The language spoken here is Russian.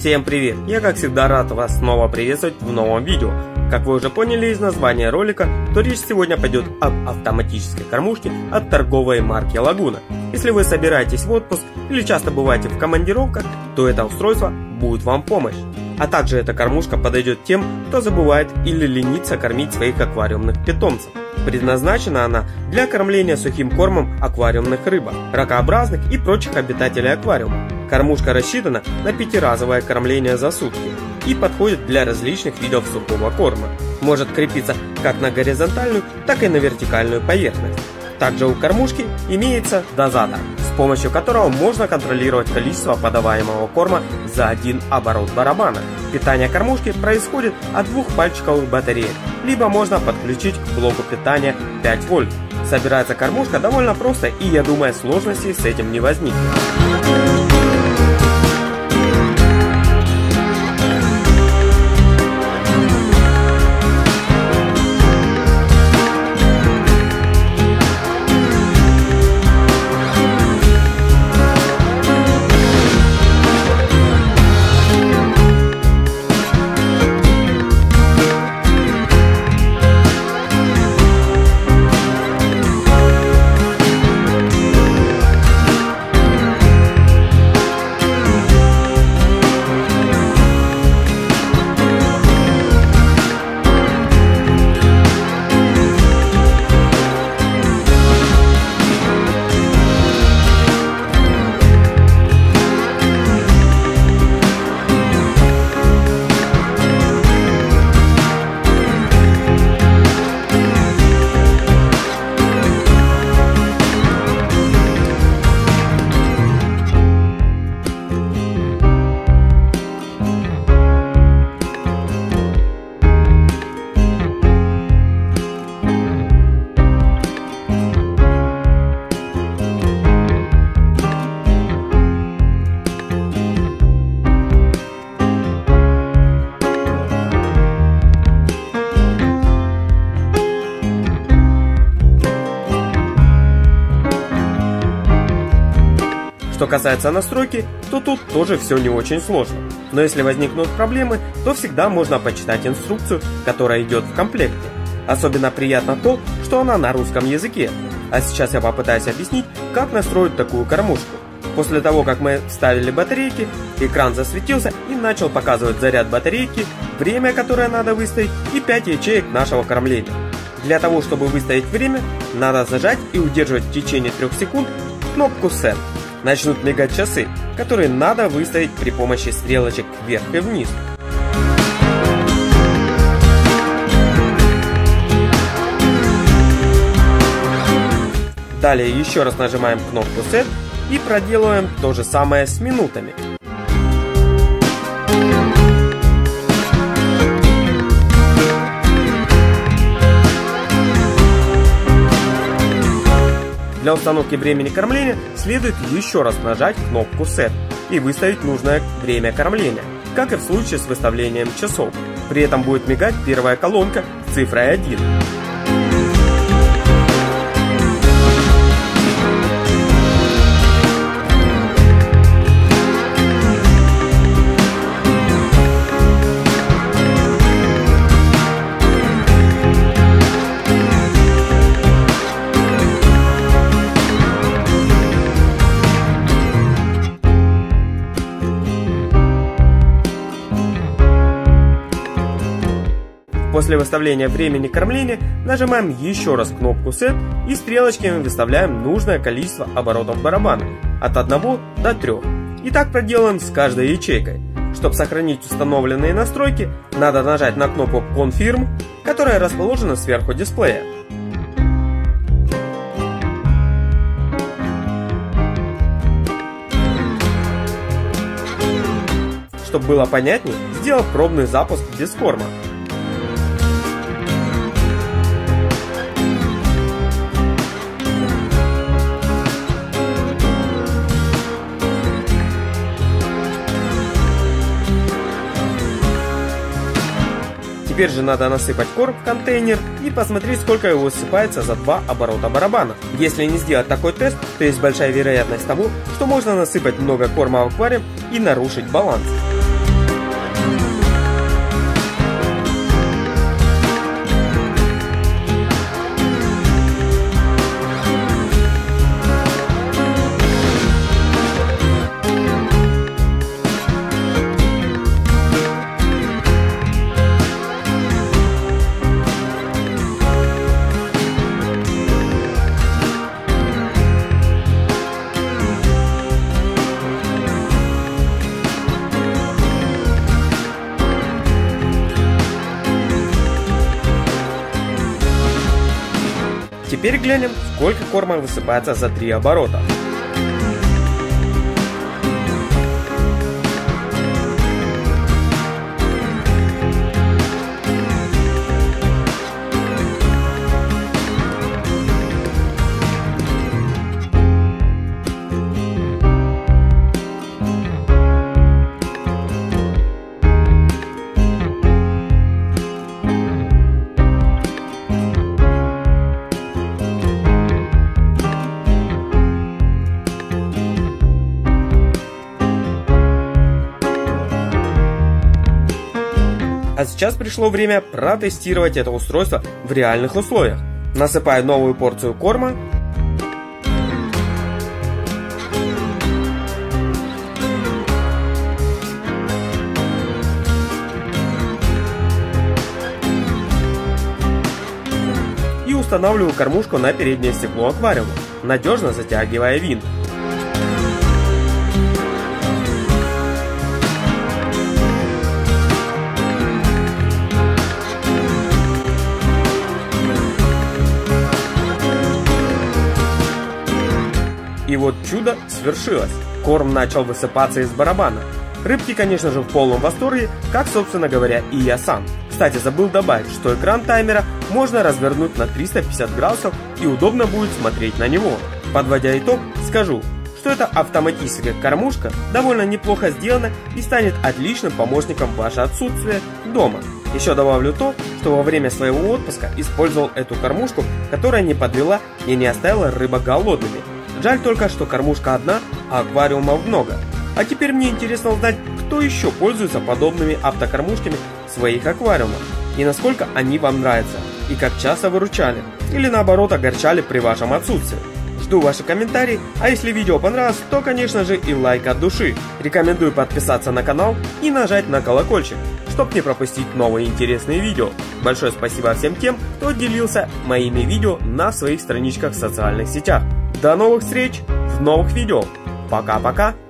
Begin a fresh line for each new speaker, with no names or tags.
Всем привет! Я как всегда рад вас снова приветствовать в новом видео. Как вы уже поняли из названия ролика, то речь сегодня пойдет об автоматической кормушке от торговой марки Лагуна. Если вы собираетесь в отпуск или часто бываете в командировках, то это устройство будет вам в помощь. А также эта кормушка подойдет тем, кто забывает или ленится кормить своих аквариумных питомцев. Предназначена она для кормления сухим кормом аквариумных рыбок, ракообразных и прочих обитателей аквариума. Кормушка рассчитана на 5-разовое кормление за сутки и подходит для различных видов сухого корма. Может крепиться как на горизонтальную, так и на вертикальную поверхность. Также у кормушки имеется дозатор, с помощью которого можно контролировать количество подаваемого корма за один оборот барабана. Питание кормушки происходит от 2-пальчиковых батареек, либо можно подключить к блоку питания 5 вольт. Собирается кормушка довольно просто, и я думаю, сложностей с этим не возникнет. Что касается настройки, то тут тоже все не очень сложно. Но если возникнут проблемы, то всегда можно почитать инструкцию, которая идет в комплекте. Особенно приятно то, что она на русском языке. А сейчас я попытаюсь объяснить, как настроить такую кормушку. После того, как мы вставили батарейки, экран засветился и начал показывать заряд батарейки, время, которое надо выставить, и 5 ячеек нашего кормления. Для того, чтобы выставить время, надо зажать и удерживать в течение 3 секунд кнопку SET. Начнут мигать часы, которые надо выставить при помощи стрелочек вверх и вниз. Далее еще раз нажимаем кнопку SET и проделываем то же самое с минутами. Для установки времени кормления следует еще раз нажать кнопку SET и выставить нужное время кормления, как и в случае с выставлением часов. При этом будет мигать первая колонка с цифрой 1. После выставления времени кормления нажимаем еще раз кнопку SET и стрелочками выставляем нужное количество оборотов барабана от 1 до 3. И так проделаем с каждой ячейкой. Чтобы сохранить установленные настройки, надо нажать на кнопку Confirm, которая расположена сверху дисплея. Чтобы было понятнее, сделав пробный запуск без корма. Теперь же надо насыпать корм в контейнер и посмотреть, сколько его ссыпается за 2 оборота барабана. Если не сделать такой тест, то есть большая вероятность того, что можно насыпать много корма в аквариум и нарушить баланс. теперь глянем, сколько корма высыпается за 3 оборота. А сейчас пришло время протестировать это устройство в реальных условиях. Насыпаю новую порцию корма. И устанавливаю кормушку на переднее стекло аквариума, надежно затягивая винт. И вот чудо свершилось. Корм начал высыпаться из барабана. Рыбки, конечно же, в полном восторге, как, собственно говоря, и я сам. Кстати, забыл добавить, что экран таймера можно развернуть на 350 градусов и удобно будет смотреть на него. Подводя итог, скажу, что эта автоматическая кормушка довольно неплохо сделана и станет отличным помощником в ваше отсутствие дома. Еще добавлю то, что во время своего отпуска использовал эту кормушку, которая не подвела и не оставила рыбок голодными. Жаль только, что кормушка одна, а аквариумов много. А теперь мне интересно узнать, кто еще пользуется подобными автокормушками в своих аквариумах, и насколько они вам нравятся, и как часто выручали, или наоборот огорчали при вашем отсутствии. Жду ваши комментарии, а если видео понравилось, то конечно же и лайк от души. Рекомендую подписаться на канал и нажать на колокольчик, чтобы не пропустить новые интересные видео. Большое спасибо всем тем, кто делился моими видео на своих страничках в социальных сетях. До новых встреч в новых видео. Пока-пока.